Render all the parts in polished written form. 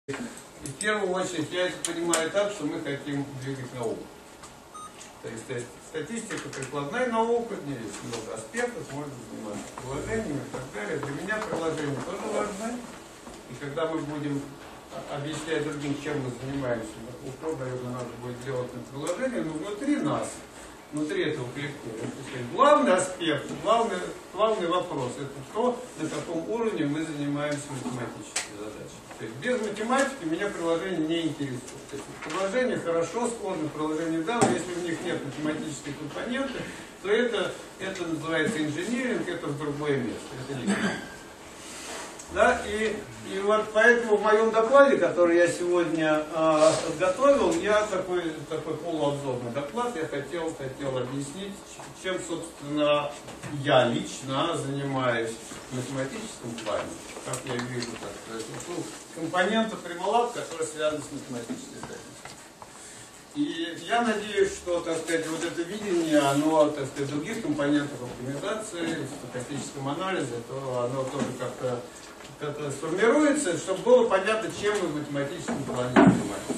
И в первую очередь я это понимаю так, что мы хотим двигать науку. То есть статистика, прикладная наука, в ней есть много аспектов, можно заниматься приложениями и так далее. Для меня приложения тоже важны. И когда мы будем объяснять другим, чем мы занимаемся, упор, наверное, надо будет делать на приложение, но внутри нас, внутри этого коллектива. Главный аспект, главный вопрос – это то, на каком уровне мы занимаемся математическими задачами. То есть без математики меня приложение не интересует. То есть приложение хорошо, сложное приложение да, но если в них нет математической компоненты, то это называется инжиниринг, это в другое место. Это не да, и вот поэтому в моем докладе, который я сегодня подготовил, я такой полуобзорный доклад, я хотел объяснить, чем, собственно, я лично занимаюсь в математическом плане, как я вижу, так сказать, компоненты Primolab, которые связаны с математической статистикой. И я надеюсь, что, так сказать, вот это видение, оно, так сказать, других компонентов оптимизации, в статистическом анализе, то оно тоже как-то сформируется, чтобы было понятно, чем мы в математическом плане занимаемся.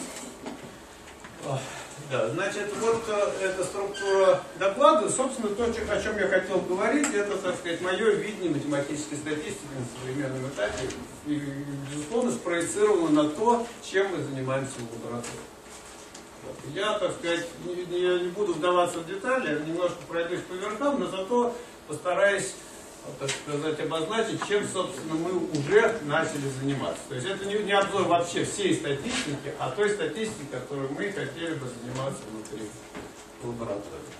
Да, значит, вот эта структура доклада, собственно, то, о чем я хотел говорить, это, так сказать, мое видение математической статистики на современном этапе и, безусловно, спроецировано на то, чем мы занимаемся в лаборатории. Я, так сказать, не буду вдаваться в детали, немножко пройдусь по верхам, но зато постараюсь, так сказать, обозначить, чем, собственно, мы уже начали заниматься. То есть это не обзор вообще всей статистики, а той статистики, которой мы хотели бы заниматься внутри лаборатории.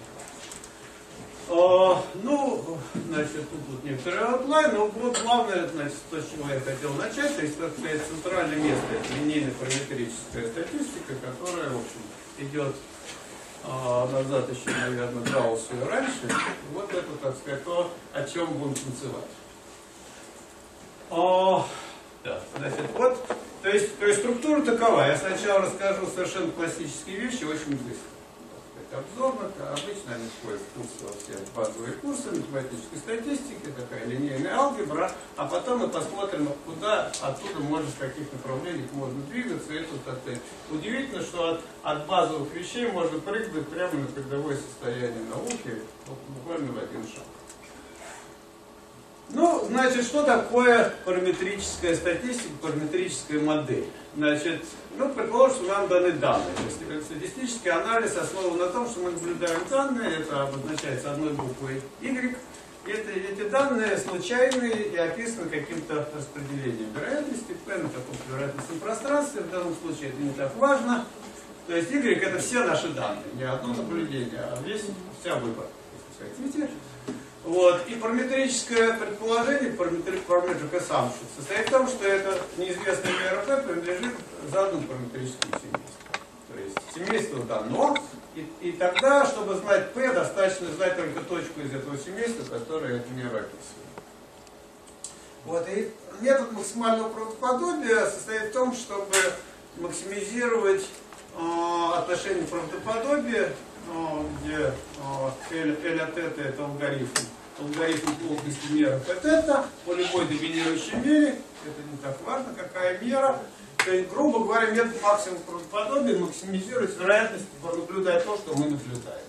Ну, значит, тут некоторые аутлайны, но вот главное, значит, то, с чего я хотел начать, то есть, так сказать, центральное место, это линейно-параметрическая статистика, которая, в общем, идет назад еще, наверное, Гауссу и раньше. Вот это, так сказать, то, о чем будем танцевать. Да, значит, вот, то есть структура такова. Я сначала расскажу совершенно классические вещи, очень быстро. Обзорно, обычно они входят в курсы, во все базовые курсы математической статистики, такая линейная алгебра, а потом мы посмотрим, куда оттуда можно, в каких направлениях можно двигаться. Это, так сказать, удивительно, что от базовых вещей можно прыгнуть прямо на передовое состояние науки, вот, буквально в один шаг. Ну, значит, что такое параметрическая статистика, параметрическая модель? Значит, ну, предположим, что нам даны данные. То есть статистический анализ основан на том, что мы наблюдаем данные, это обозначается одной буквой Y. Эти данные случайные и описаны каким-то распределением вероятности, P на каком-то вероятностном пространстве, в данном случае это не так важно. То есть Y это все наши данные, не одно наблюдение, а вся выборка, если хотите. Вот. И параметрическое предположение, parametric assumption, состоит в том, что это неизвестная мера P принадлежит заданному параметрическому семейству. То есть семейство дано, и тогда, чтобы знать P, достаточно знать только точку из этого семейства, которая эту меру описывает. Вот. И метод максимального правдоподобия состоит в том, чтобы максимизировать отношение правдоподобия, где L от θ это алгоритм плотности меры θ по любой доминирующей мере, это не так важно, какая мера. То есть, грубо говоря, метод максимум правдоподобия максимизирует вероятность, наблюдая то, что мы наблюдаем.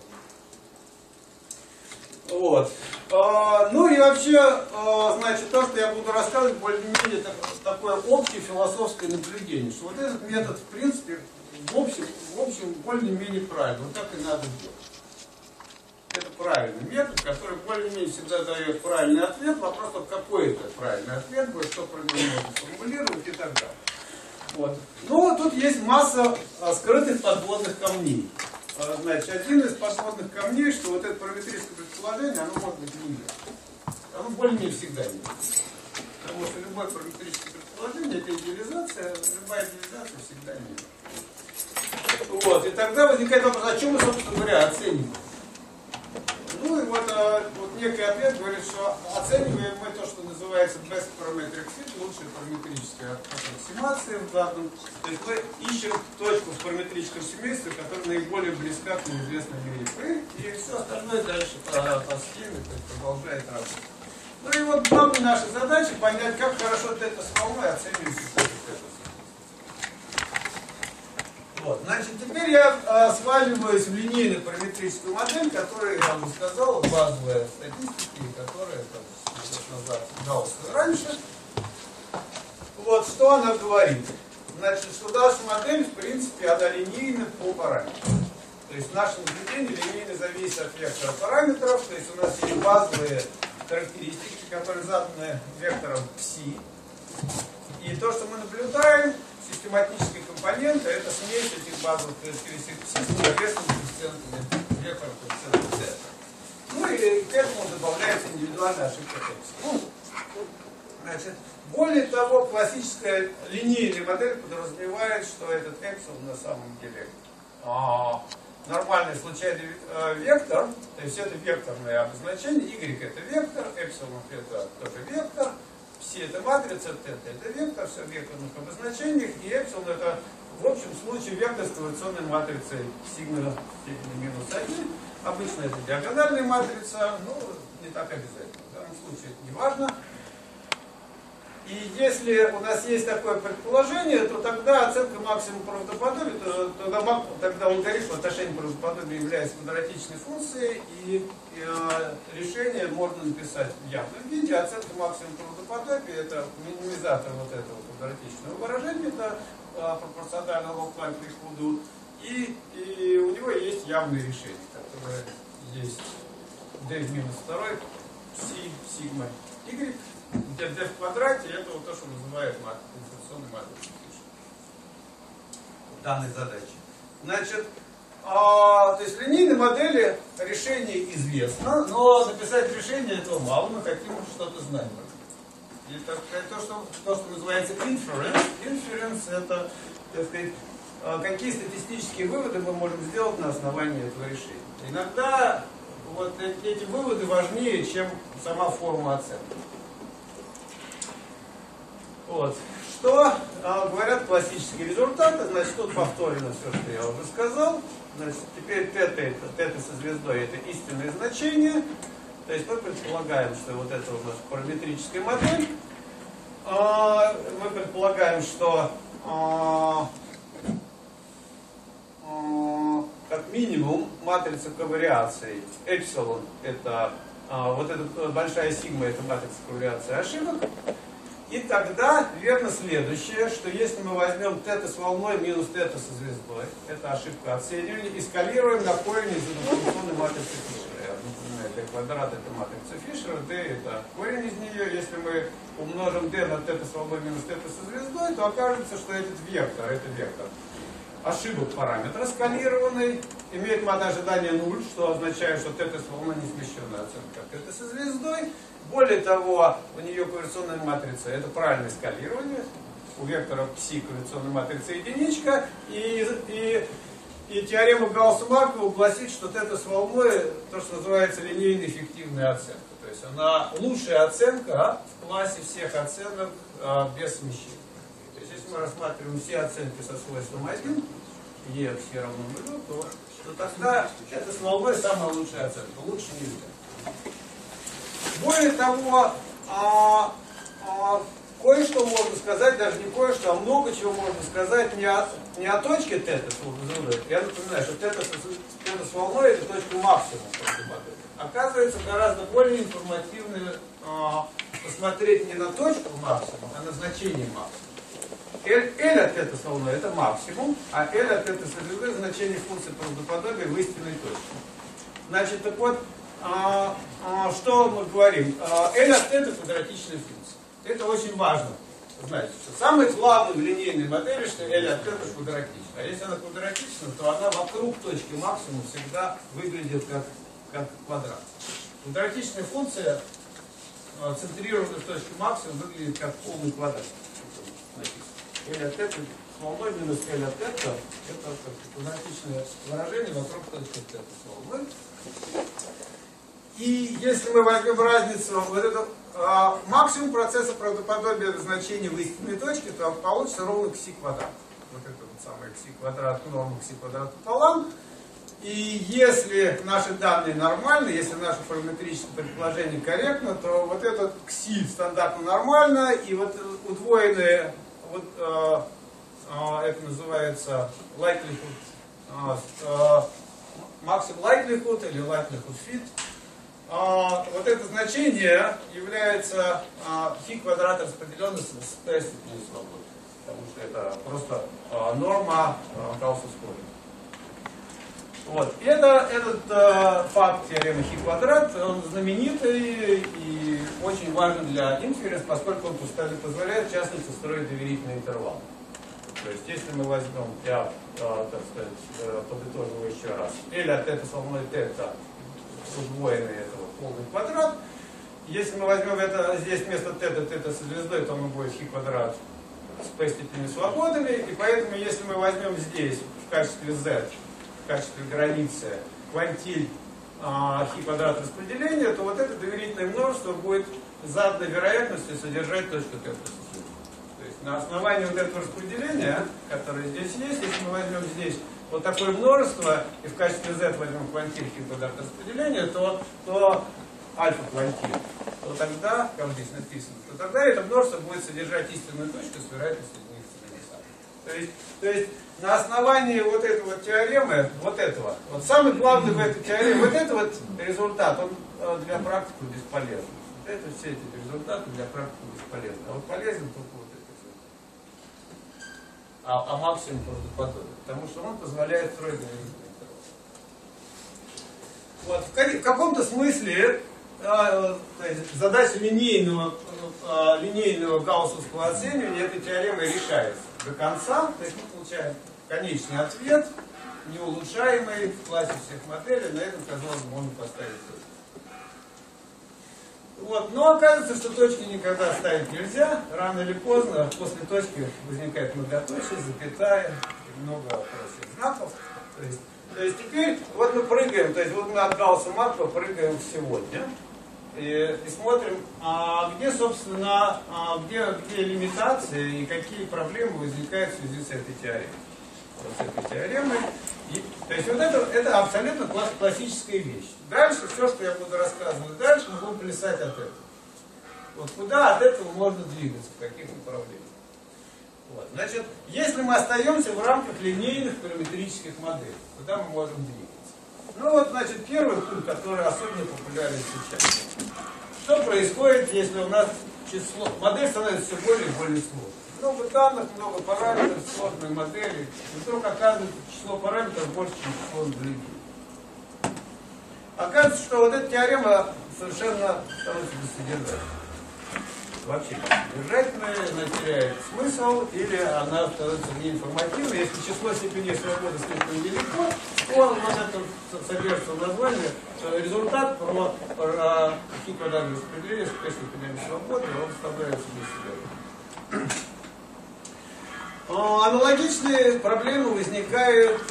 Вот. Ну и вообще, значит, то, что я буду рассказывать, более-менее такое общее философское наблюдение, что вот этот метод, в принципе, в общем более-менее правильно. Вот так и надо делать. Это правильный метод, который более-менее всегда дает правильный ответ. Вопрос, какой это правильный ответ будет, что про него можно сформулировать и так далее. Вот. Но тут есть масса скрытых подводных камней. Значит, один из подводных камней, что вот это параметрическое предположение, оно может быть не верно. Оно более-менее всегда не верно. Потому что любое параметрическое предположение, это идеализация, любая идеализация всегда не верна. Вот, и тогда возникает вопрос, о чем мы, собственно говоря, оцениваем. Ну и вот некий ответ говорит, что оцениваем мы то, что называется best parametric fit, лучшая параметрическая аппроксимация в данном. То есть мы ищем точку в параметрическом семействе, которая наиболее близка к неизвестной мере P, и все остальное дальше по схеме продолжает работать. Ну и вот главная наша задача понять, как хорошо θ с волной оценивается θ. Значит, теперь я сваливаюсь в линейную параметрическую модель, которая, я вам сказал, базовая статистика, которая назад гаусса раньше. Вот что она говорит. Значит, что наша модель, в принципе, она линейна по параметрам. То есть наше наблюдение линейно зависит от вектора параметров. То есть у нас есть базовые характеристики, которые заданы вектором psi. И то, что мы наблюдаем, систематические компоненты, это смесь этих базовых характеристик psi с соответственными коэффициентами вектора коэффициента z. Ну и к этому добавляется индивидуальная ошибка epsilon. Значит, более того, классическая линейная модель подразумевает, что этот epsilon на самом деле нормальный случайный вектор, то есть это векторное обозначение, y это вектор, epsilon это тоже вектор, psi это матрица, θ это вектор, все в векторных обозначениях, и epsilon это в общем случае вектор с корреляционной матрицей сигма степени -1. Обычно это диагональная матрица, но не так обязательно. В данном случае это не важно. И если у нас есть такое предположение, то тогда оценка максимума правдоподобия, тогда алгоритм отношения правдоподобия является квадратичной функцией, и решение можно написать в явном виде. Оценка максимума правдоподобия — это минимизатор вот этого квадратичного выражения, это пропорционально лог-лайн приходу, и у него есть явное решение, которое есть d в минус 2 psi сигма y, где d в квадрате — это вот то, что называют инфляционной матрицей в данной задаче. Значит, то есть в линейной модели решение известно, но написать решение этого мало, мы хотим что-то знать. И то, что называется inference. Inference — это, так сказать, какие статистические выводы мы можем сделать на основании этого решения. Иногда вот эти выводы важнее, чем сама форма оценки. Вот. Что говорят классические результаты? Значит, тут повторено все, что я уже сказал. Значит, теперь θ со звездой — это истинное значение. То есть мы предполагаем, что вот это у нас параметрическая модель. Мы предполагаем, что как минимум матрица ковариации эпсилон — это вот эта большая сигма — это матрица ковариации ошибок. И тогда верно следующее, что если мы возьмем θ с волной минус θ со звездой, это ошибка оценивания, и скалируем на корень из информационной матрицы Фишера. Я напоминаю, d квадрат — это матрица Фишера, d это корень из нее. Если мы умножим d на θ с волной минус θ со звездой, то окажется, что этот вектор, это вектор ошибок параметра скалированный, имеет мат ожидания 0, что означает, что θ с волной не смещенная оценка θ со звездой. Более того, у нее корреляционная матрица — это правильное скалирование. У вектора psi корреляционная матрица единичка. И теорема Гаусса-Маркова гласит, что θ с волной — то, что называется линейно эффективная оценка. То есть она лучшая оценка в классе всех оценок без смещения. То есть если мы рассматриваем все оценки со свойством 1, e все равно 0, то тогда θ с волной самая лучшая оценка. Лучше нельзя. Более того, кое-что можно сказать, даже не кое-что, а много чего можно сказать не о точке θ с волной. Я напоминаю, что θ с волной — это точка максимума. Оказывается, гораздо более информативно посмотреть не на точку максимума, а на значение максимума. L от θ с волной — это максимум, а L от θ со звездой — значение функции правдоподобия в истинной точке. Значит, так вот, что мы говорим? L от θ — это квадратичная функция. Это очень важно. Знаете, что самое главное в линейной модели, что L от θ квадратична. А если она квадратична, то она вокруг точки максимума всегда выглядит как квадрат. Квадратичная функция, центрированная в точке максимума, выглядит как полный квадрат. L от θ с волной минус L от θ — это квадратичное выражение вокруг точки θ с волной. И если мы возьмем разницу, вот это максимум процесса правдоподобия значения в истинной точке, то получится ровно кси квадрат. Вот это вот самое кси квадрат, норма кси квадрат пополам. И если наши данные нормальны, если наше параметрическое предположение корректно, то вот этот кси стандартно нормально, и вот удвоенное это называется likelihood, maximum likelihood или likelihood fit. Вот это значение является хи квадрат, распределенный с t степенью свободы. Потому что это просто норма Гаусса-Скорика. Вот. Этот факт теоремы хи квадрат, он знаменитый и очень важен для инференс, поскольку он позволяет, в частности, строить доверительный интервал. То есть, если мы возьмем, я, так сказать, подытожу еще раз, L от θ со мной θ удвоенный этого полный квадрат. Если мы возьмем это здесь вместо θ со звездой, то мы будет хи квадрат с p степенью свободами. И поэтому, если мы возьмем здесь в качестве z, в качестве границы квантиль хи квадрат распределения, то вот это доверительное множество будет с заданной вероятностью содержать точку t плюс 1. То есть на основании вот этого распределения, которое здесь есть, если мы возьмем здесь вот такое множество, и в качестве z возьмем квантиль хи квадрат распределения, то альфа-квантиль, то тогда, как здесь написано, то тогда это множество будет содержать истинную точку с вероятностью единицы. То есть на основании вот этой вот теоремы, вот этого, вот самый главный в этой теореме, вот этот вот результат, он для практики бесполезен. Вот это все эти результаты для практики бесполезны. А вот полезен только вот этот результат. А максимум правдоподобен, потому что он позволяет строить доверительный интервал. Вот, в каком-то смысле задача линейного гауссовского оценивания этой теоремой решается до конца. То есть мы получаем конечный ответ, неулучшаемый в классе всех моделей. На этом, казалось бы, можно поставить точку. Вот. Но оказывается, что точки никогда ставить нельзя. Рано или поздно после точки возникает многоточие, запятая и много прочих знаков. То есть теперь вот мы прыгаем, то есть вот мы от Гаусса Маркова прыгаем в сегодня. И смотрим, где, собственно, где лимитация и какие проблемы возникают в связи с этой теоремой. Вот с этой теоремой. То есть вот это абсолютно классическая вещь. Дальше, все, что я буду рассказывать дальше, мы будем плясать от этого. Вот куда от этого можно двигаться, в каких направлениях. Вот. Значит, если мы остаемся в рамках линейных параметрических моделей, куда мы можем двигаться? Ну вот, значит, первый пункт, который особенно популярен сейчас. Что происходит, если у нас число, модель становится все более и более сложной? Много данных, много параметров, сложные модели. И вдруг оказывается, число параметров больше, чем число индивидуумов. Оказывается, что вот эта теорема совершенно становится бессодержательной. Вообще бессодержательная, она теряет смысл, или она становится неинформативной. Если число степеней свободы слишком велико, то у нас это содержится в названии результат про хи квадратное распределение с p степенями свободы, он вставляется бессодержательным. Аналогичные проблемы возникают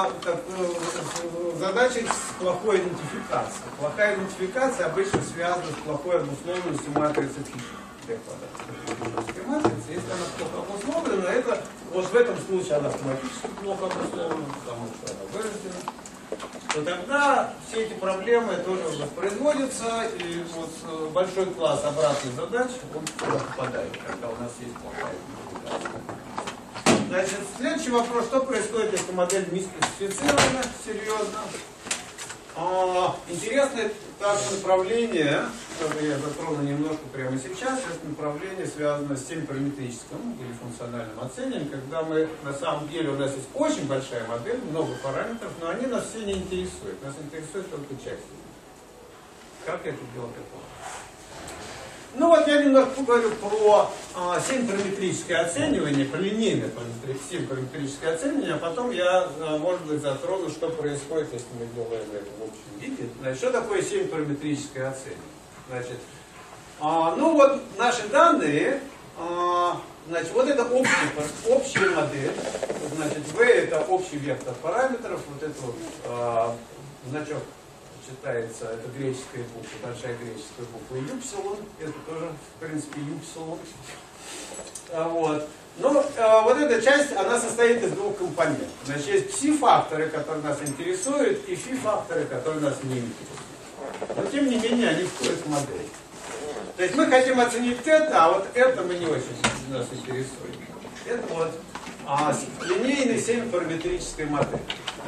в задачах с плохой идентификацией. Плохая идентификация обычно связана с плохой обусловленностью матрицы Фишера. Если она плохо обусловлена, это вот в этом случае она автоматически плохо обусловлена, потому что она вырождена, то тогда все эти проблемы тоже воспроизводятся, и вот большой класс обратных задач, он туда попадает, когда у нас есть плохая идентификация. Значит, следующий вопрос, что происходит, если модель мисклассифицирована серьезно. Интересное также направление, которое я затрону немножко прямо сейчас, это направление связано с семипараметрическим или функциональным оцениванием, когда мы, на самом деле, у нас есть очень большая модель, много параметров, но они нас все не интересуют, нас интересует только часть. Как это делать? Ну вот я немного поговорю про семипараметрическое оценивание, про линейное семипараметрическое оценивание, а потом я, может быть, затрону, что происходит, если мы делаем это в общем виде. Значит, что такое семипараметрическое оценивание? Значит, ну вот наши данные, значит, вот это общая модель, значит, V это общий вектор параметров, вот это вот значок читается, это греческая буква, большая греческая буква юпсилон, это тоже, в принципе, юпсилон. Вот. Но вот эта часть, она состоит из двух компонентов. Значит, есть пси-факторы, которые нас интересуют, и фи-факторы, которые нас не интересуют. Но, тем не менее, они входят в модель. То есть мы хотим оценить это, а вот это мы не очень нас интересует. Это вот линейной 7-параметрической модели.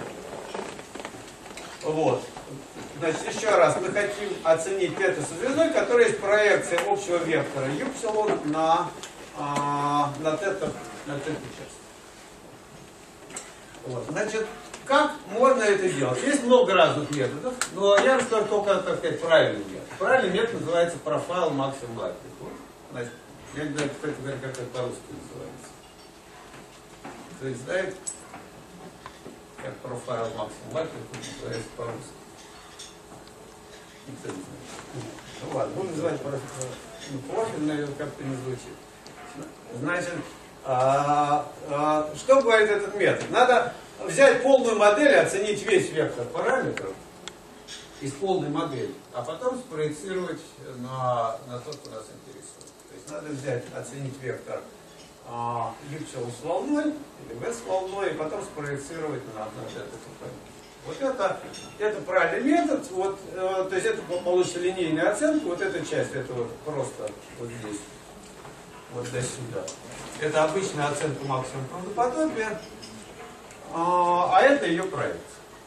Вот. Значит, еще раз, мы хотим оценить тета со звездой, которая есть проекция общего вектора y на тета часть. Вот. Значит, как можно это делать? Есть много разных методов, но я расскажу только, так сказать, правильный метод. Правильный метод называется профайл максимум likelihood. Значит, я не знаю, кстати говоря, как это по-русски называется. Кто знает, как профайл максимум likelihood называется по-русски? Никто не знает. Ну ладно, будем называть профиль, наверное, как-то не звучит. Значит, что говорит этот метод? Надо взять полную модель и оценить весь вектор параметров из полной модели, а потом спроецировать на тот, кто нас интересует. То есть надо взять, оценить вектор y с волной или v с волной, и потом спроецировать на этот компонент. Вот это правильный метод. Вот, то есть это получится линейная оценка. Вот эта часть, это вот просто вот здесь, вот до сюда. Это обычная оценка максимум правдоподобия, а это ее проекция.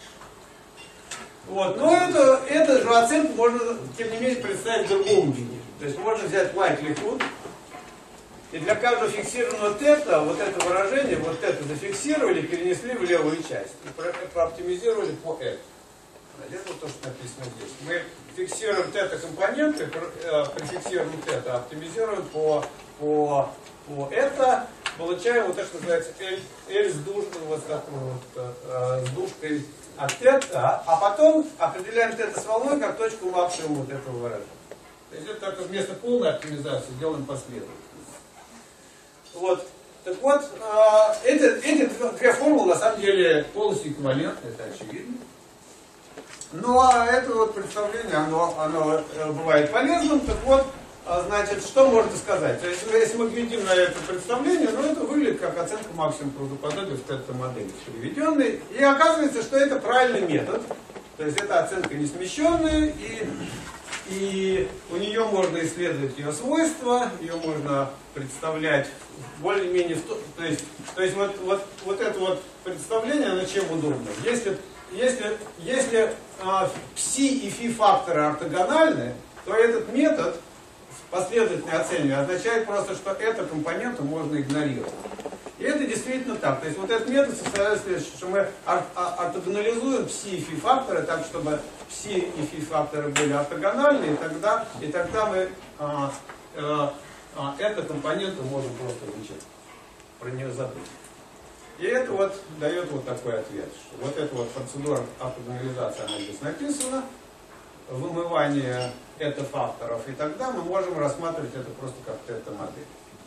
Вот. Но эту же оценку можно, тем не менее, представить в другом виде. То есть можно взять likelihood, и для каждого фиксированного тета вот это выражение, вот это зафиксировали, перенесли в левую часть и прооптимизировали по это. Это вот то, что написано здесь. Мы фиксируем тета-компоненты, префиксируем тета, оптимизируем по это, получаем вот то, что называется L с дужкой, вот такой вот, с дужкой от тета, а потом определяем тета с волной как точку максимума вот этого выражения. То есть это только вместо полной оптимизации делаем последовательность. Вот. Так вот, эти две формулы на самом деле полностью эквивалентны, это очевидно. Ну а это вот представление, оно бывает полезным. Так вот, значит, что можно сказать? То есть, если мы глядим на это представление, ну это выглядит как оценка максимум правдоподобия в тета-модели приведенной. И оказывается, что это правильный метод. То есть это оценка несмещенная, и у нее можно исследовать ее свойства, ее можно представлять более-менее, то есть вот это вот представление, оно чем удобно. Если пси и фи факторы ортогональны, то этот метод последовательной оценки означает просто, что эту компоненту можно игнорировать. И это действительно так. То есть вот этот метод составляет следующее, что мы ортогонализуем пси и фи факторы так, чтобы пси и фи факторы были ортогональны, и тогда мы эту компоненту можем просто вычеркнуть, про нее забыть. И это вот дает вот такой ответ, что вот эта вот процедура ортогонализации, она здесь написана, вымывание факторов, и тогда мы можем рассматривать это просто как тета-модель.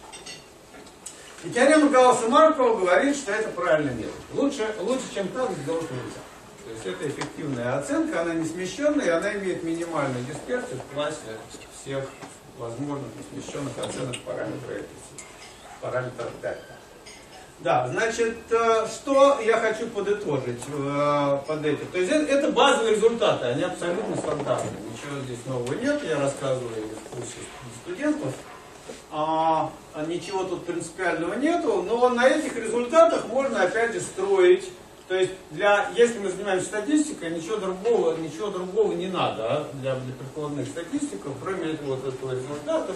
И теорема Гаусса-Маркова говорит, что это правильный метод. Лучше, чем так, сделать нельзя. То есть это эффективная оценка, она не смещенная, и она имеет минимальную дисперсию в классе всех возможных несмещенных оценок параметров дельта. Да, значит, что я хочу подытожить под этим. То есть это базовые результаты, они абсолютно стандартные. Ничего здесь нового нет, я рассказываю в курсе студентов. Ничего тут принципиального нету, но на этих результатах можно опять же строить. То есть если мы занимаемся статистикой, ничего другого не надо для прикладных статистиков, кроме этого результата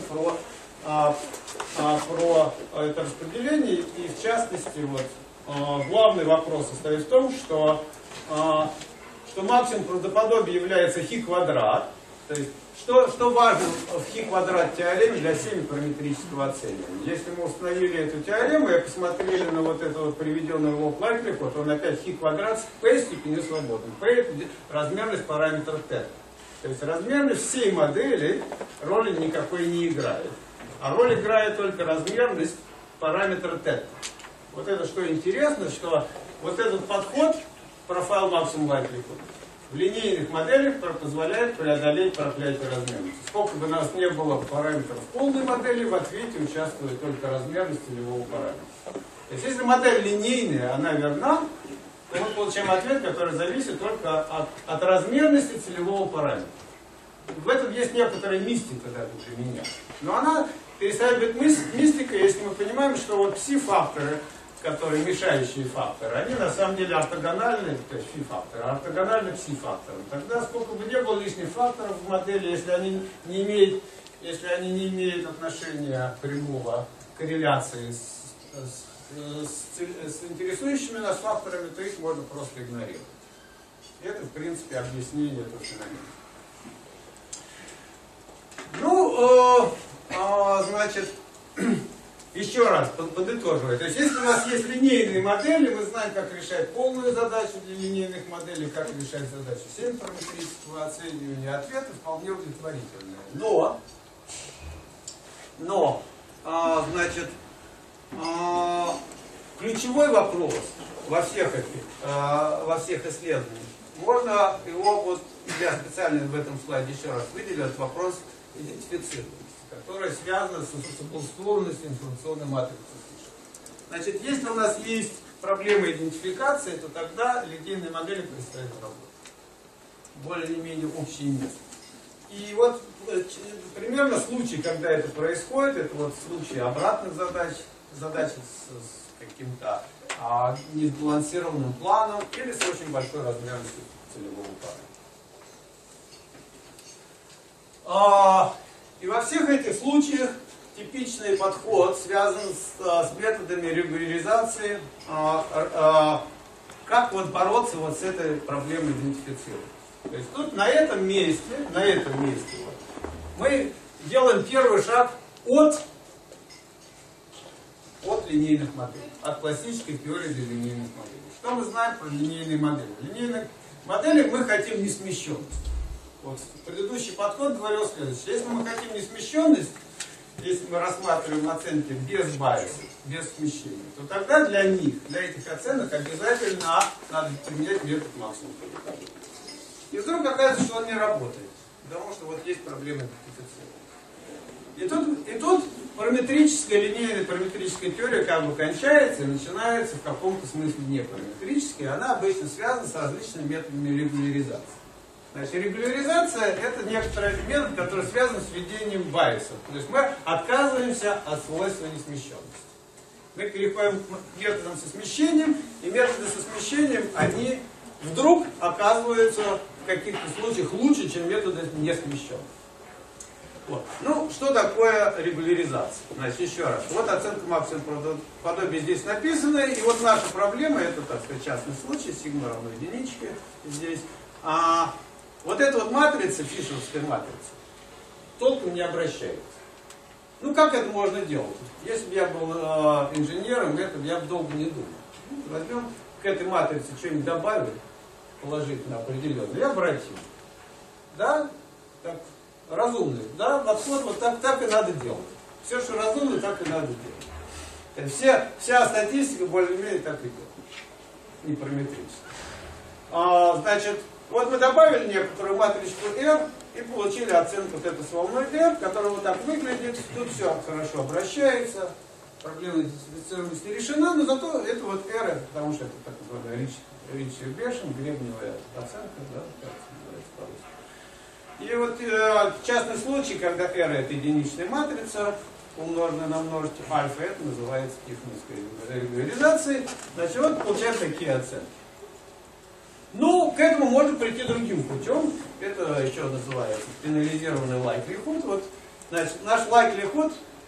про это распределение. И в частности, главный вопрос состоит в том, что максимум правдоподобия является хи квадрат. То есть, что важно в хи квадрат теореме для 7-параметрического оценивания? Если мы установили эту теорему и посмотрели на вот это вот приведенный log likelihood, он опять хи квадрат с p степенью свободным. P это размерность параметра θ. То есть размерность всей модели роли никакой не играет. А роль играет только размерность параметра θ. Вот это что интересно, что вот этот подход, профайл максимум likelihood, в линейных моделях позволяет преодолеть проклятие размерности. Сколько бы у нас не было параметров в полной модели, в ответе участвует только размерность целевого параметра. То есть если модель линейная, она верна, то мы получаем ответ, который зависит только от размерности целевого параметра. В этом есть некоторая мистика даже для меня. Но она перестает быть мистикой, если мы понимаем, что вот пси-факторы, которые мешающие факторы, они на самом деле ортогональны, то есть фи-факторы, ортогональны пси-факторам. Тогда сколько бы ни было лишних факторов в модели, если они не имеют отношения прямого корреляции с интересующими нас факторами, то их можно просто игнорировать. Это, в принципе, объяснение этого феномена. Ну, значит, еще раз подытоживая. То есть, если у нас есть линейные модели, мы знаем, как решать полную задачу для линейных моделей, как решать задачу синхронметрического оценивания. Ответы вполне удовлетворительные. Но, значит, ключевой вопрос во всех исследованиях, можно его, вот я специально в этом слайде еще раз выделил, этот вопрос идентифицированности, которая связана с обусловленностью информационной матрицы. Значит, если у нас есть проблема идентификации, то тогда линейные модели перестают работать. Более-менее общее место. И вот примерно случай, когда это происходит, это вот случай обратных задач с каким-то несбалансированным планом или с очень большой размерностью целевого пара. И во всех этих случаях типичный подход связан с методами регуляризации, как вот бороться вот с этой проблемой идентифицирования. То есть тут на этом месте вот, мы делаем первый шаг от линейных моделей, от классической теории для линейных моделей. Что мы знаем про линейные модели? В линейных моделях мы хотим несмещенность. Вот предыдущий подход говорил следующее. Если мы хотим несмещенность, если мы рассматриваем оценки без байса, без смещения, то тогда для этих оценок обязательно надо применять метод максимум. И вдруг оказывается, что он не работает, потому что вот есть проблема идентифицирования. И тут линейная параметрическая теория как бы кончается и начинается в каком-то смысле не параметрическая. Она обычно связана с различными методами регуляризации. Значит, регуляризация — это некоторый метод, который связан с введением байсов. То есть мы отказываемся от свойства несмещенности. Мы переходим к методам со смещением, и методы со смещением, они вдруг оказываются в каких-то случаях лучше, чем методы несмещенности. Вот. Ну, что такое регуляризация? Значит, еще раз. Вот оценка максимум правдоподобия здесь написана, и вот наша проблема, это, так сказать, частный случай, сигма равно единичке здесь. Вот эта вот матрица, фишеровская матрица, толком не обращается. Ну, как это можно делать? Если бы я был инженером, я бы долго не думал. Возьмем к этой матрице что-нибудь добавим, положительно определенно, и обратим. Да? Так, разумный. Да? Подход вот так и надо делать. Все, что разумно, так и надо делать. Вся статистика более-менее так и делает. Не параметрически. Значит, вот мы добавили некоторую матричку R и получили оценку вот этой с волной R, которая вот так выглядит. Тут все хорошо обращается. Проблема идентифицированности решена, но зато это вот R, потому что это так называемая Ричи-Бешен, гребневая оценка, да, как называется по-русски. И вот частный случай, когда R это единичная матрица, умноженная на множитель альфа, это называется Тихоновской регуляризацией. Значит, вот получаем такие оценки. Ну, к этому можно прийти другим путем. Это еще называется пенализированный likelihood. Вот, значит, наш likelihood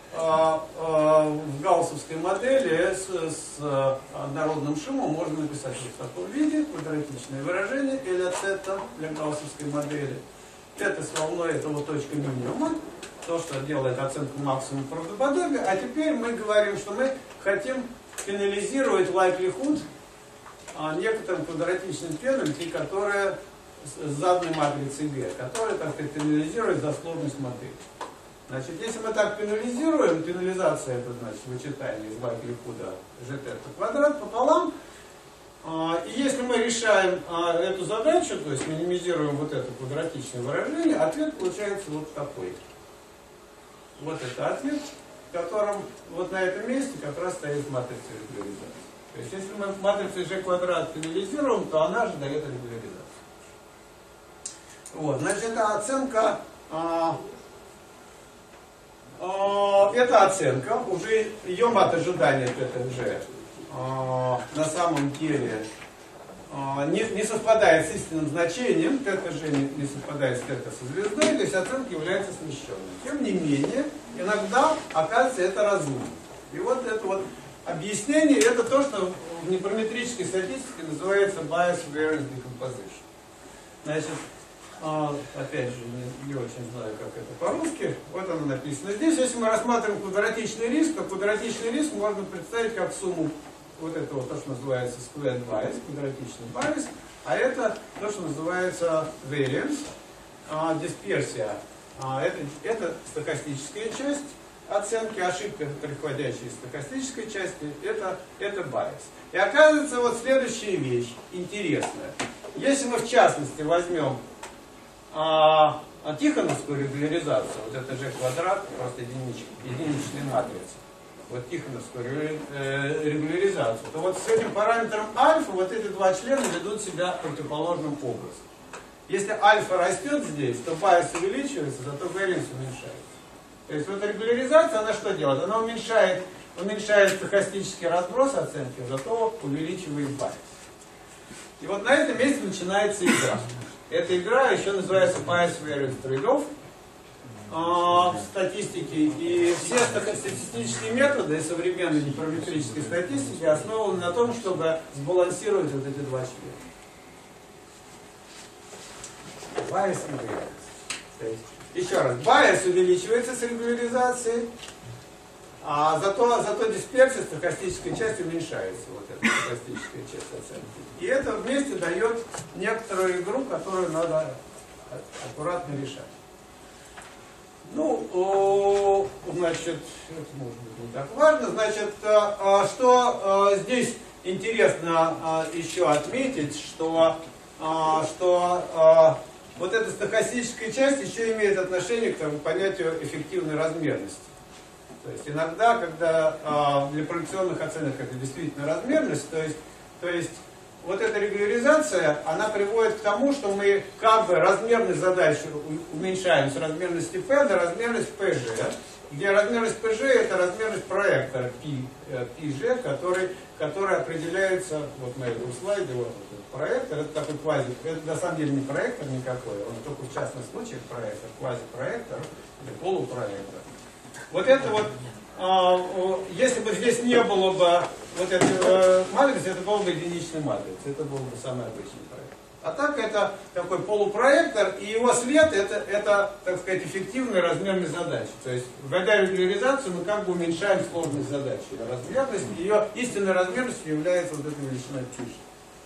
в гауссовской модели с однородным шумом можно написать вот в таком виде. Квадратичное выражение L-цета для гауссовской модели. Это с волной, это вот точка минимума. То, что делает оценку максимума правдоподобия. А теперь мы говорим, что мы хотим пенализировать likelihood некоторым квадратичным пенальти, которая с заданной матрицей G, которая, так сказать, пенализирует за сложность модели. Значит, если мы так пенализируем, пенализация это значит вычитание из likelihood GT квадрат пополам, и если мы решаем эту задачу, то есть минимизируем вот это квадратичное выражение, ответ получается вот такой. Вот это ответ, в котором вот на этом месте как раз стоит матрица регуляризации. То есть, если мы матрицу G квадрат пенализируем, то она же дает регуляризацию. Вот, значит, это оценка, уже ее мат ожидания это G на самом деле не совпадает с истинным значением, θg не совпадает с θ со звездой, то есть оценка является смещенной. Тем не менее, иногда, оказывается, это разумно. И вот это вот объяснение, это то, что в непараметрической статистике называется bias variance decomposition. Значит, опять же, не очень знаю, как это по-русски, вот оно написано здесь. Если мы рассматриваем квадратичный риск, то квадратичный риск можно представить как сумму вот этого, то, что называется squared bias, квадратичный bias, а это то, что называется variance, дисперсия. Это стохастическая часть оценки, ошибка, приходящая из стохастической части, это bias. И оказывается вот следующая вещь, интересная. Если мы в частности возьмем тихоновскую регуляризацию, вот это же квадрат, просто единичная матрица, вот тихоновскую регуляризацию, то вот с этим параметром альфа вот эти два члена ведут себя противоположным образом. Если альфа растет здесь, то bias увеличивается, зато variance уменьшается. То есть вот регуляризация, она что делает? Она уменьшает стохастический разброс оценки, зато увеличивает bias. И вот на этом месте начинается игра. Эта игра еще называется bias variance trade-off в статистике. И все статистические методы современной непараметрической статистики основаны на том, чтобы сбалансировать вот эти два члена. Bias и variance. То есть, еще раз, bias увеличивается с регуляризацией, а зато дисперсия стохастической части уменьшается, вот эта стохастическая часть оценки. И это вместе дает некоторую игру, которую надо аккуратно решать. Ну, значит, это может быть не так важно. Значит, что здесь интересно еще отметить, что вот эта стохастическая часть еще имеет отношение к тому понятию эффективной размерности. То есть иногда, когда для проекционных оценок это действительно размерность, то есть вот эта регуляризация, она приводит к тому, что мы как бы размерность задачи уменьшаем с размерности P до размерности PG, где размерность PG это размерность проектора PG, который определяется, вот на этом слайде, вот этот проектор, это такой квази, это на самом деле не проектор никакой, он только в частных случаях проектор, квазипроектор или полупроектор. Вот это вот, если бы здесь не было бы вот этой матрицы, это была бы единичная матрица, это был бы самый обычный проект. А так это такой полупроектор, и его свет это, так сказать, эффективная размерность задачи. То есть, вводя регуляризацию, мы как бы уменьшаем сложность задачи. Размерность, ее истинной размерностью является вот эта величина тише.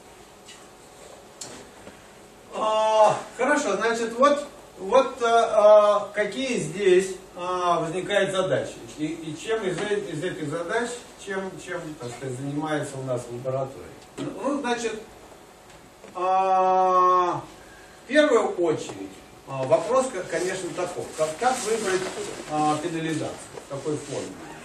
Хорошо, значит, вот какие здесь возникают задачи. И чем из этих задач, чем так сказать, занимается у нас в лаборатории. Ну, значит, в первую очередь вопрос, конечно, такой. Как выбрать пенализацию? В какой форме?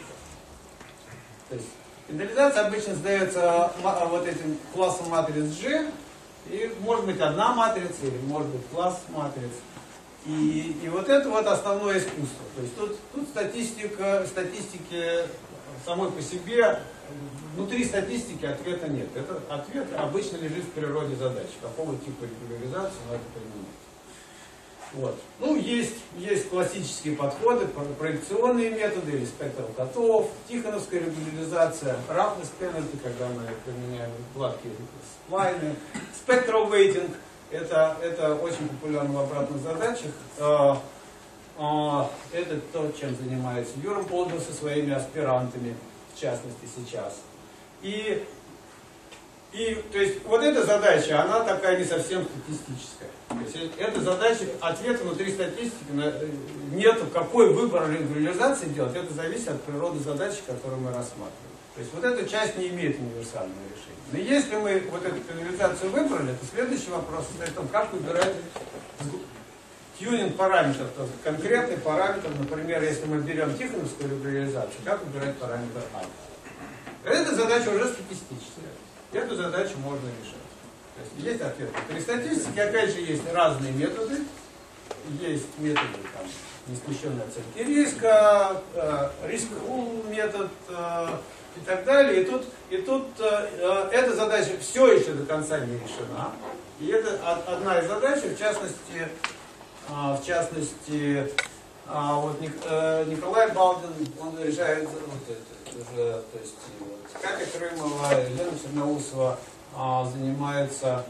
То есть, пенализация обычно сдается вот этим классом матриц G. И может быть одна матрица, или может быть класс матриц. И вот это вот основное искусство. То есть тут статистики самой по себе, внутри статистики ответа нет. Это ответ обычно лежит в природе задачи. Какого типа регуляризации надо применять. Вот. Ну, есть классические подходы, проекционные методы, или спектрал котов, тихоновская регуляризация, roughness penalty, когда мы применяем гладкие сплайны, spectral weighting. Это очень популярно в обратных задачах. Это то, чем занимается Юром Полдер со своими аспирантами, в частности сейчас. То есть вот эта задача, она такая не совсем статистическая. То есть эта задача, ответа внутри статистики нет, какой выбор регуляризации делать, это зависит от природы задачи, которую мы рассматриваем. То есть вот эта часть не имеет универсального решения. Но если мы вот эту пенализацию выбрали, то следующий вопрос состоит в том, как выбирать тюнинг параметров, то есть конкретный параметр, например, если мы берем тихоновскую регуляризацию, как выбирать параметр альфа. Эта задача уже статистическая. Эту задачу можно решать. То есть есть ответ. При статистике, опять же, есть разные методы. есть методы там, несмещенной оценки риска, риск-метод и так далее. И тут эта задача все еще до конца не решена. И это одна из задач, в частности, вот Николай Балдин, он решает вот это уже, то есть Катя Крымова, Елена Черноусова занимаются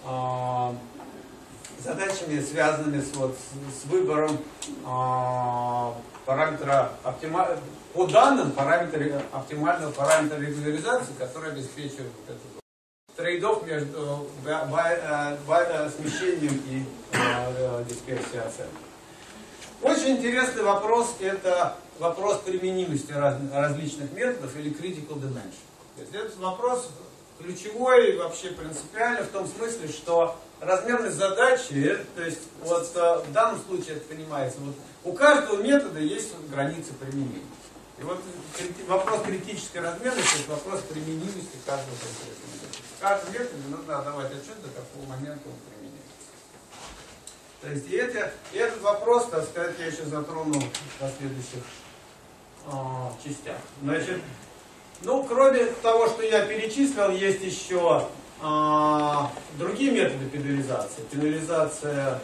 задачами, связанными с выбором параметра по данным оптимального параметра регуляризации, который обеспечивает вот этот трейд-офф между смещением и дисперсией оценки. Очень интересный вопрос — это вопрос применимости различных методов или critical dimension. То есть этот вопрос ключевой и вообще принципиальный в том смысле, что размерность задачи, то есть вот в данном случае это понимается, вот у каждого метода есть границы применения. И вот вопрос критической размерности — это вопрос применимости каждого конкретного метода. В каждом методе нужно отдавать отчет, до какого момента он применяется. То есть и этот вопрос, так сказать, я еще затрону в последующих частях. Значит, ну, кроме того, что я перечислил, есть еще другие методы пенализации. Пенализация,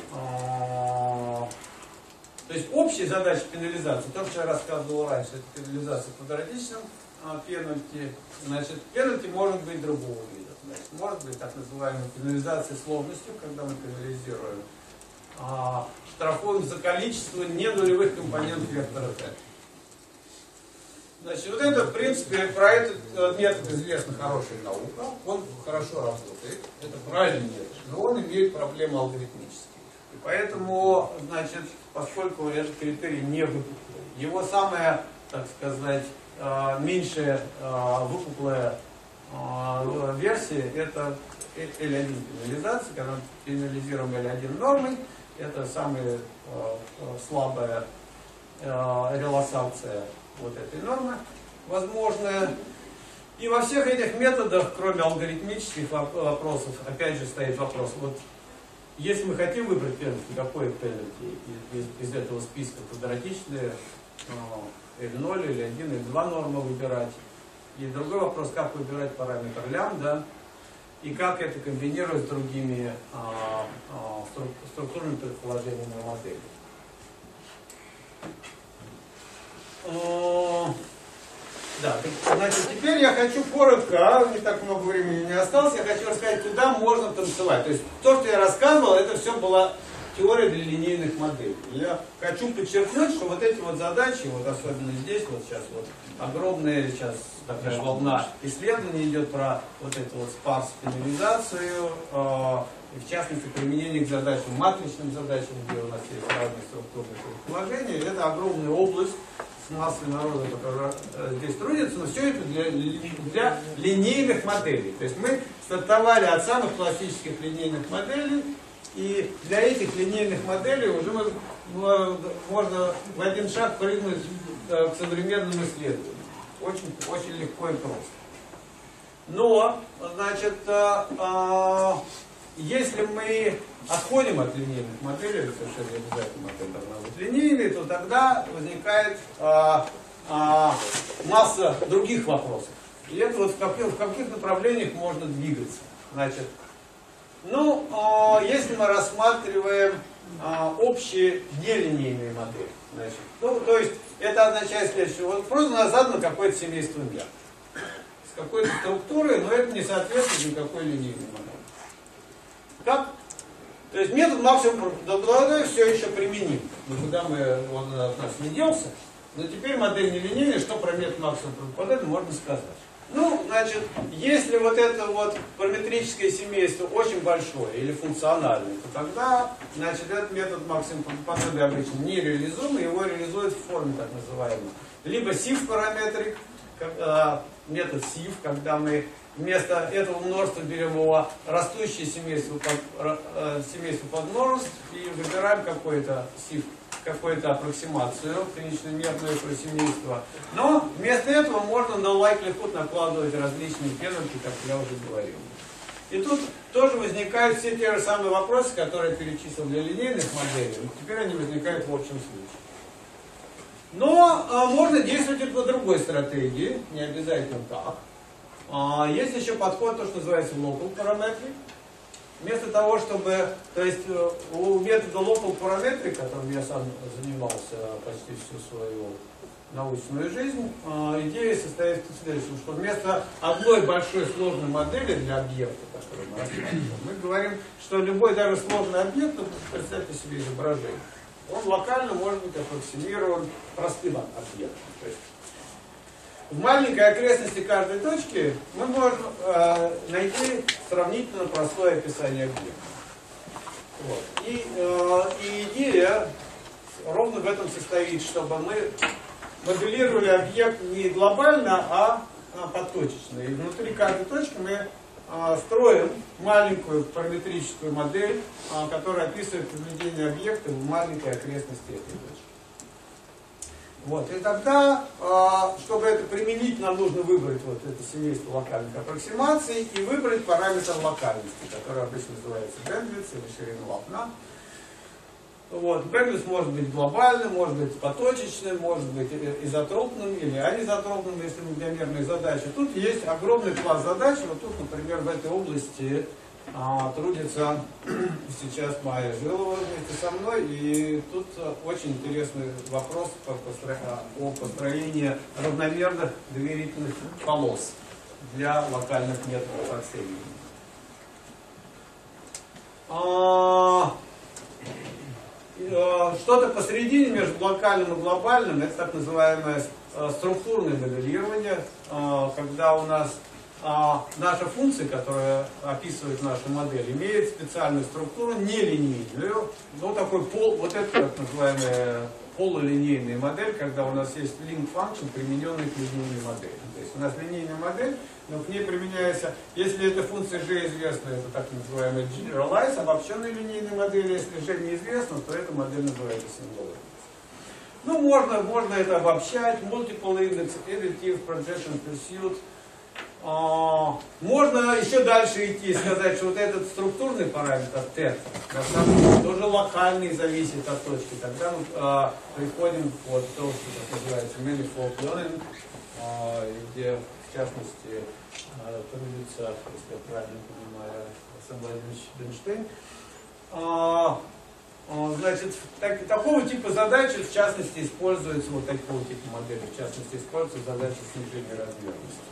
то есть общие задачи пенализации, то, что я рассказывал раньше, это пенализация по квадратичным пенальти. Значит, пенальти может быть другого вида. Значит, может быть так называемая пенализация сложностью, когда мы пенализируем, штрафуем за количество ненулевых компонентов вектора t. Значит, вот это, в принципе, про этот метод известна хорошая наука, он хорошо работает, это правильный метод, но он имеет проблемы алгоритмические. И поэтому, значит, поскольку этот критерий не выпуклый, его самая, так сказать, меньшая выпуклая версия — это L1 пенализация, когда мы пенализируем L1 нормой, это самая слабая релаксация вот этой нормы возможная. И во всех этих методах, кроме алгоритмических вопросов, опять же стоит вопрос, вот если мы хотим выбрать пенальти, какой пенальти из этого списка, квадратичные, L0, L1, L2 нормы выбирать. И другой вопрос, как выбирать параметр лямбда, и как это комбинировать с другими структурными предположениями модели. Да, значит, теперь я хочу коротко, не так много времени не осталось, я хочу рассказать, куда можно танцевать. То есть то, что я рассказывал, это все была теория для линейных моделей. Я хочу подчеркнуть, что вот эти вот задачи, вот особенно здесь, вот сейчас вот огромная сейчас такая волна исследований идет про вот эту вот спарс-пенализацию, и в частности применение к задачам, матричным задачам, где у нас есть разные структурные предположения. Это огромная область с массой народа, которая здесь трудится, но все это для линейных моделей. То есть мы стартовали от самых классических линейных моделей, и для этих линейных моделей уже можно в один шаг прыгнуть к современным исследованиям. Очень, очень легко и просто. Но, значит, если мы отходим от линейных моделей, это совершенно не обязательно модель должна быть линейной, то тогда возникает масса других вопросов. И это вот в каких направлениях можно двигаться. Значит, ну, если мы рассматриваем общие нелинейные модели, значит, ну, то есть это означает следующее. Вот просто у нас задано какое-то семейство мер с какой-то структурой, но это не соответствует никакой линейной модели. Как? То есть метод максимум правдоподобия все еще применим. Никуда он от нас не делся, но теперь модель нелинейная, что про метод максимум правдоподобия можно сказать. Ну, значит, если вот это вот параметрическое семейство очень большое или функциональное, то тогда, значит, этот метод максимум правдоподобия обычно не реализуем, и его реализуют в форме так называемой. Либо SIF параметрик, метод SIF, когда мы вместо этого множества берем его растущее семейство подмножеств и выбираем какой-то SIF, какую-то аппроксимацию, конечно-мерную этого семейства. Но вместо этого можно на likelihood накладывать различные пенальти, как я уже говорил. И тут тоже возникают все те же самые вопросы, которые я перечислил для линейных моделей. Но теперь они возникают в общем случае. Но можно действовать и по другой стратегии, не обязательно так. Есть еще подход, то, что называется local parametric. Вместо того, чтобы, то есть у метода local parametric, которым я сам занимался почти всю свою научную жизнь, идея состоит в следующем, что вместо одной большой сложной модели для объекта, которую мы рассматриваем, мы говорим, что любой даже сложный объект, представьте себе изображение, он локально может быть аппроксимирован простым объектом. То есть в маленькой окрестности каждой точки мы можем найти сравнительно простое описание объекта. Вот. И идея ровно в этом состоит, чтобы мы моделировали объект не глобально, а подточечно. И внутри каждой точки мы строим маленькую параметрическую модель, которая описывает поведение объекта в маленькой окрестности этой точки. Вот. И тогда, чтобы это применить, нам нужно выбрать вот это семейство локальных аппроксимаций и выбрать параметр локальности, который обычно называется bandwidth или ширина волокна. Вот. Bandwidth может быть глобальным, может быть поточечным, может быть изотропным или анизотропным, если многомерные задачи. Тут есть огромный класс задач. Вот тут, например, в этой области трудится сейчас Майя Жилова вместе со мной. И тут очень интересный вопрос о построении равномерных доверительных полос для локальных методов оценивания. Что-то посередине между локальным и глобальным, это так называемое структурное моделирование, когда у нас наша функция, которая описывает нашу модель, имеет специальную структуру нелинейную. Ну, такой вот это так называемая полулинейная модель, когда у нас есть link function, примененный к линейной модели. То есть у нас линейная модель, но к ней применяется, если эта функция g известна, это так называемая generalize, обобщенная линейная модель. Если g неизвестна, то эта модель называется singular. Ну, можно это обобщать, multiple index, additive, projection pursuit. Можно еще дальше идти и сказать, что вот этот структурный параметр t на самом деле тоже локальный, зависит от точки. Тогда мы приходим вот к тому, что называется manifold learning, где в частности трудится, если я правильно понимаю, Александр Владимирович Бенштейн. Значит, такого типа задачи, в частности, используются вот такого типа модели, в частности, используются задачи снижения размерности.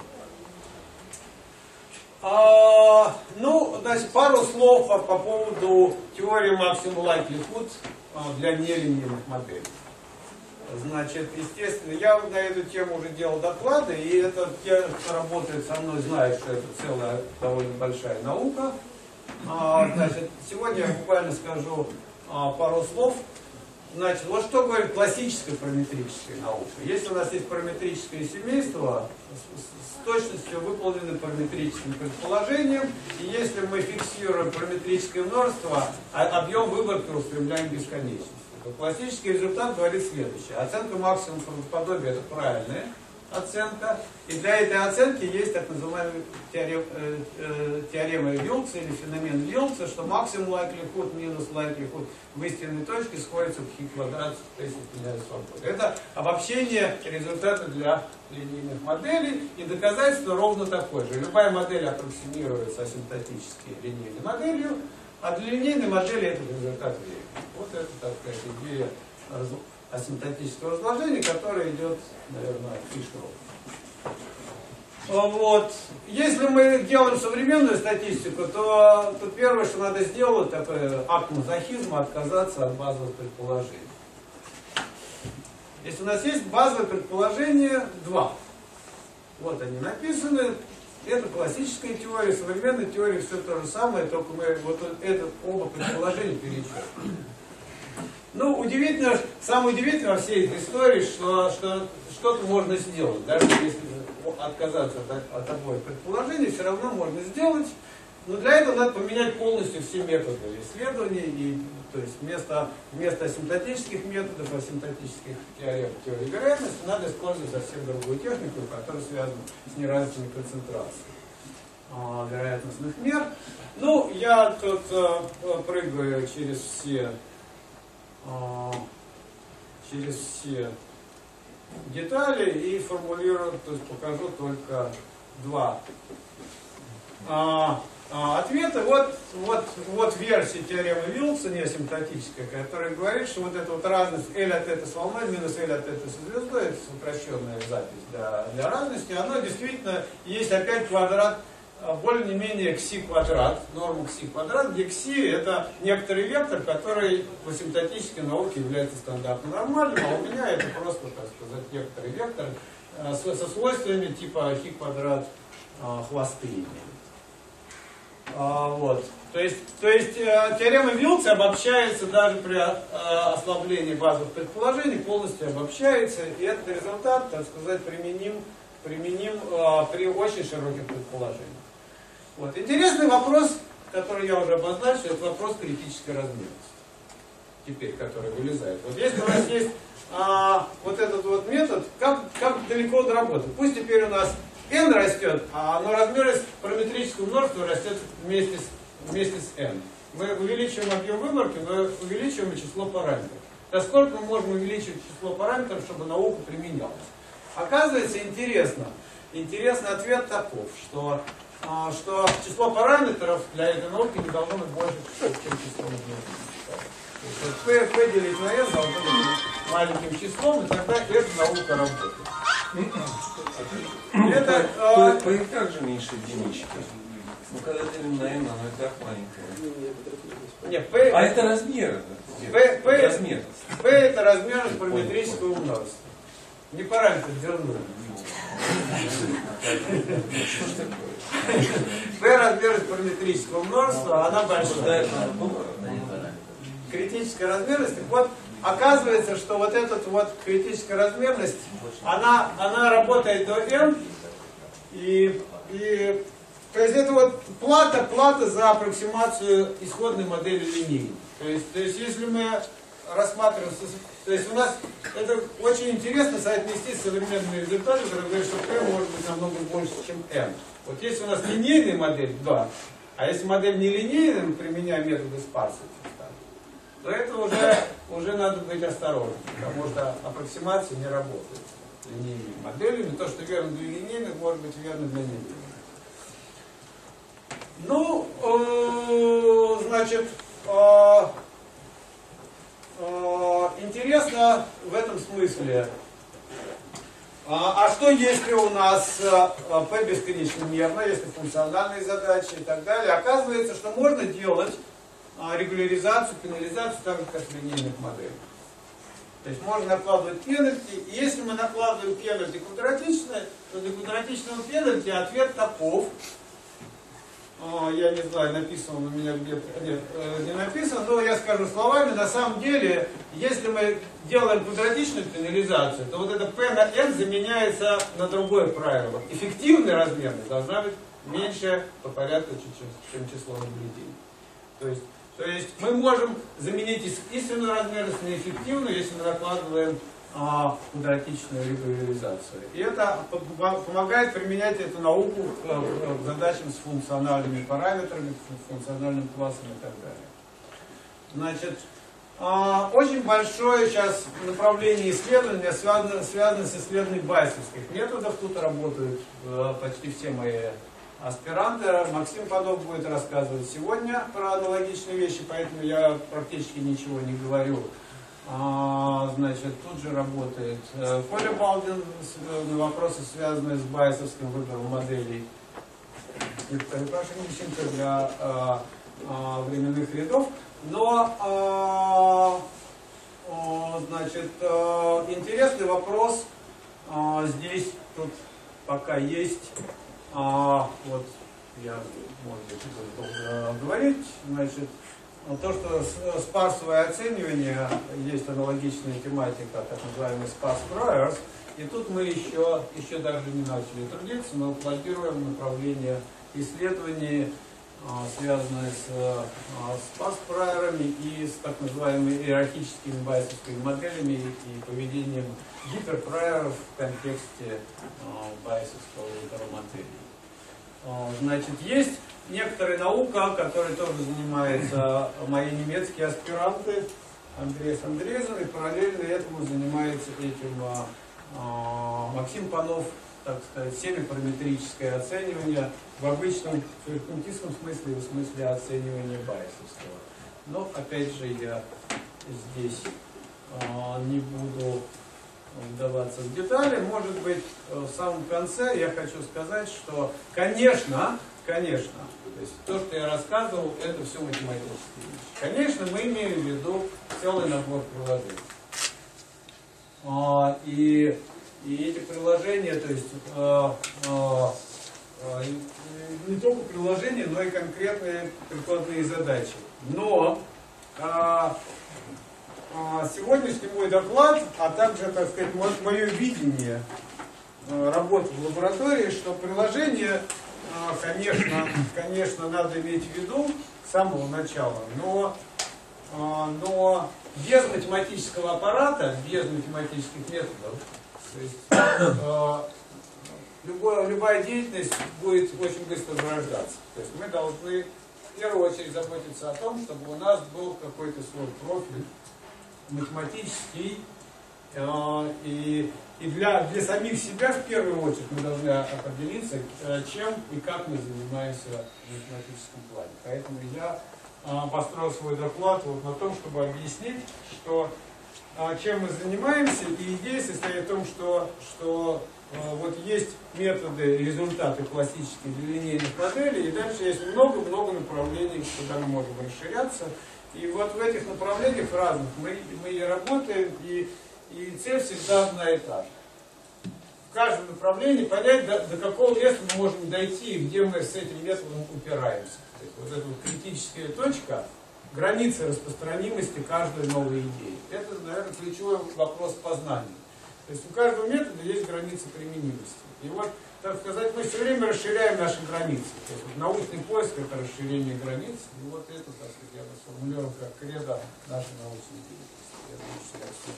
Ну, значит, пару слов по поводу теории Maximum Likelihood для нелинейных моделей. Значит, естественно, я на эту тему уже делал доклады, и это те, кто работает со мной, знают, что это целая довольно большая наука. Значит, сегодня я буквально скажу пару слов. Значит, вот что говорит классическая параметрическая наука. Если у нас есть параметрическое семейство с точностью выполненным параметрическим предположением, и если мы фиксируем параметрическое множество, объем выборки устремляем к бесконечности, то классический результат говорит следующее. Оценка максимума правдоподобия — это правильная оценка, и для этой оценки есть так называемая теорема Вилкса или феномен Вилкса, что максимум likelihood минус likelihood в истинной точке сходится в хи-квадрат при степени свободы. Это обобщение результата для линейных моделей, и доказательство ровно такое же. Любая модель аппроксимируется асимптотически линейной моделью, а для линейной модели этот результат верен. Вот это, так сказать, идея асимптотического разложения, которое идет, наверное, от Фишерова. Вот. Если мы делаем современную статистику, то первое, что надо сделать, это акт мазохизма, отказаться от базовых предположений. Если у нас есть базовые предположения, два. Вот они написаны. Это классическая теория, современная теория, все то же самое, только мы вот это оба предположения перечеркиваем. Ну, удивительно, самое удивительное во всей этой истории, что что-то можно сделать. Даже если отказаться от обоих предположений, все равно можно сделать. Но для этого надо поменять полностью все методы исследований. И, то есть вместо асимптотических методов, асимптотических теорем теории вероятности, надо использовать совсем другую технику, которая связана с неравенствами концентрации. вероятностных мер. Ну, я тут прыгаю через все детали и формулирую, то есть покажу только два ответа. Вот версия теоремы Вилсона асимптотическая, которая говорит, что вот эта вот разность L от θ с волной минус L от θ со звездой, это сокращенная запись для разности, оно действительно есть опять квадрат более-менее кси квадрат, норма кси квадрат, где кси это некоторый вектор, который в асимптотической науке является стандартно нормальным, а у меня это просто, так сказать, некоторый вектор со свойствами типа хи квадрат хвосты имеет. Вот. То есть теорема Вилса обобщается даже при ослаблении базовых предположений, полностью обобщается, и этот результат, так сказать, применим при очень широких предположениях. Вот. Интересный вопрос, который я уже обозначил, это вопрос критической размерности. Теперь, который вылезает. Вот если у нас есть вот этот вот метод, как далеко он работает? Пусть теперь у нас n растет, но размерность параметрического множества растет вместе с n. Мы увеличиваем объем выборки, но увеличиваем число параметров. Насколько мы можем увеличивать число параметров, чтобы наука применялась? Оказывается, интересный ответ таков, что число параметров для этой науки не должно быть больше, чем число p делить на n должно быть маленьким числом, и тогда эта наука работает. P также меньше единички. Ну когда делим на n, оно и так маленькое. Нет, а это размер. P это размерность параметрического множества. Не параметр, вернули. P размерность параметрического множества, она большая. Критическая размерность. Вот оказывается, что вот эта вот критическая размерность, она работает до n, и то есть это вот плата за аппроксимацию исходной модели линейной. То есть если мы рассматриваем, то есть у нас это очень интересно соотнести современные результаты, которые говорят, что p может быть намного больше, чем n. Вот если у нас линейная модель 2, а если модель нелинейная, мы применяем методы спарса, то это уже надо быть осторожным, потому что аппроксимация не работает с линейными моделями. То, что верно для линейных, может быть верно для нелинейных. Ну, значит, интересно в этом смысле, а что если у нас p бесконечно мерно, если функциональные задачи и так далее? Оказывается, что можно делать регуляризацию, пенализацию так же, как в линейных моделях. То есть можно накладывать пенальти, и если мы накладываем пенальти квадратичное, то для квадратичного пенальти ответ таков. Я не знаю, написано у меня где-то, нет, не написано, но я скажу словами. На самом деле, если мы делаем квадратичную пенализацию, то вот это p на n заменяется на другое правило. Эффективная размерность должна быть меньше по порядку, чем число наблюдений. То есть мы можем заменить истинную размерность на эффективную, если мы накладываем квадратичную регуляризацию. И это помогает применять эту науку к задачам с функциональными параметрами, с функциональным классом и так далее. Значит, очень большое сейчас направление исследования связано с исследованием байесовских методов. Тут работают почти все мои аспиранты. Максим Падов будет рассказывать сегодня про аналогичные вещи, поэтому я практически ничего не говорю. Значит, тут же работает Коля Балдин на вопросы, связанные с байесовским выбором моделей для временных рядов. Но, значит, интересный вопрос здесь, тут пока есть, вот я, может быть, буду говорить, значит, то, что спарсовое оценивание, есть аналогичная тематика, так называемый sparse priors, и тут мы еще даже не начали трудиться, мы планируем направление исследований, связанные с sparse prior'ами и с так называемыми иерархическими байесовскими моделями и поведением гиперприоров в контексте байесовского выбора моделей. Значит, есть некоторая наука, которой тоже занимаются мои немецкие аспиранты, Андреас Андреасен, и параллельно этому занимается этим Максим Панов, так сказать, семипараметрическое оценивание в обычном феркунтистском смысле, в смысле оценивания байесовского. Но, опять же, я здесь не буду вдаваться в детали. Может быть, в самом конце я хочу сказать, что, конечно, то есть то, что я рассказывал, это все математические вещи. Конечно, мы имеем в виду целый набор приложений. И эти приложения, то есть не только приложения, но и конкретные прикладные задачи. Но сегодняшний мой доклад, а также, так сказать, мое видение работы в лаборатории, что приложение, конечно, надо иметь в виду с самого начала, но без математического аппарата, без математических методов, то есть, любая деятельность будет очень быстро зарождаться. То есть мы должны в первую очередь заботиться о том, чтобы у нас был какой-то свой профиль математический, и для самих себя в первую очередь мы должны определиться, чем и как мы занимаемся в математическом плане. Поэтому я построил свой доклад вот на том, чтобы объяснить, что, чем мы занимаемся, и идея состоит в том, что вот есть методы, результаты классические для линейных моделей, и дальше есть много-много направлений, куда мы можем расширяться. И вот в этих направлениях разных мы и работаем, и цель всегда одна и та же. В каждом направлении понять, до какого места мы можем дойти, и где мы с этим методом упираемся. То есть вот эта вот критическая точка, границы распространимости каждой новой идеи. Это, наверное, ключевой вопрос познания. То есть у каждого метода есть границы применимости. И вот, так сказать, мы все время расширяем наши границы. То есть вот научный поиск — это расширение границ. И вот это, так сказать, я сформулировал как кредо нашей научной деятельности.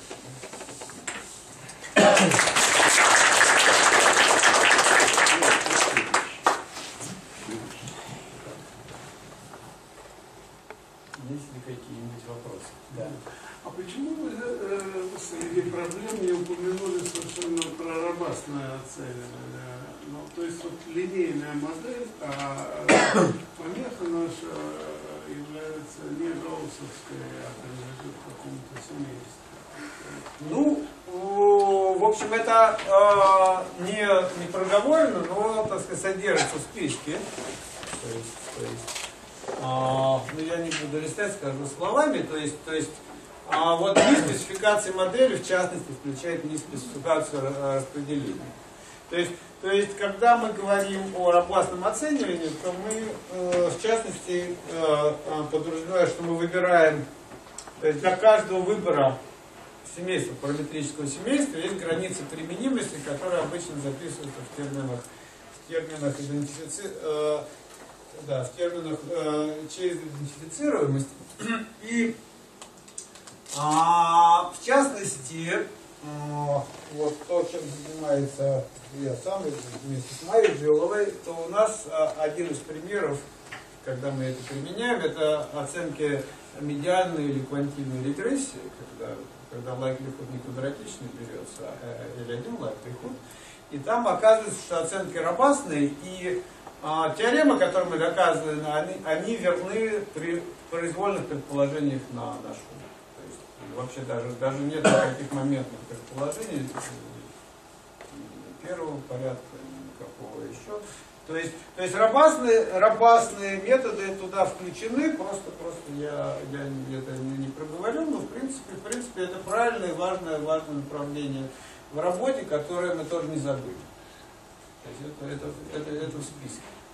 Есть ли какие-нибудь вопросы? Да. А почему вы среди проблем не упомянули совершенно про робастное оценивание? Ну, то есть вот линейная модель, а помеха наша является не гаусовской, а принадлежит к какому-то семейству. Ну, в общем, это не проговорено, но, так сказать, содержится в списке. Ну, я не буду листать, скажу словами. То есть вот низ спецификации модели, в частности, включает низ спецификацию распределения. То есть, когда мы говорим о робастном оценивании, то мы, в частности, подразумеваем, что мы выбираем, то есть для каждого выбора семейства, параметрического семейства, есть границы применимости, которые обычно записываются в терминах через идентифицируемость. И в частности, вот то, чем занимается я сам вместе с Майей Джиловой, то у нас один из примеров, когда мы это применяем, это оценки медианной или квантивной регрессии, когда likelihood не квадратичный берется, или один likelihood, и там оказывается, что оценки робастные, и теоремы, которые мы доказываем, они верны при произвольных предположениях на нашу. То есть вообще даже нет никаких моментных предположений первого порядка, никакого еще. То есть робастные методы туда включены, просто я это не проговорю, но в принципе это правильное и важное направление в работе, которое мы тоже не забыли. То есть это в списке.